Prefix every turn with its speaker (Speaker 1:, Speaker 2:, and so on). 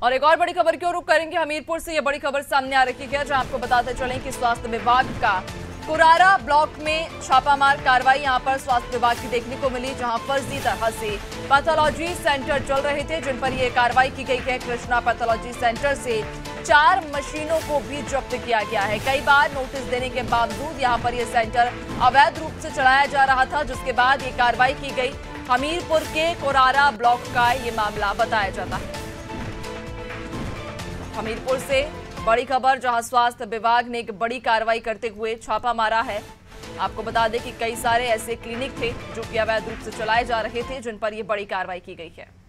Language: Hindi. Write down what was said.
Speaker 1: और एक और बड़ी खबर की ओर रुख करेंगे। हमीरपुर से यह बड़ी खबर सामने आ रही है, जहां आपको बताते चलें कि स्वास्थ्य विभाग का कुरारा ब्लॉक में छापामार कार्रवाई यहां पर स्वास्थ्य विभाग की देखने को मिली, जहां फर्जी तरह से पैथोलॉजी सेंटर चल रहे थे, जिन पर यह कार्रवाई की गई है। कृष्णा पैथोलॉजी सेंटर से 4 मशीनों को भी जब्त किया गया है। कई बार नोटिस देने के बावजूद यहां पर यह सेंटर अवैध रूप से चलाया जा रहा था, जिसके बाद ये कार्रवाई की गई। हमीरपुर के कुरारा ब्लॉक का ये मामला बताया जाता है। हमीरपुर से बड़ी खबर, जहां स्वास्थ्य विभाग ने एक बड़ी कार्रवाई करते हुए छापा मारा है। आपको बता दें कि कई सारे ऐसे क्लिनिक थे जो कि अवैध रूप से चलाए जा रहे थे, जिन पर यह बड़ी कार्रवाई की गई है।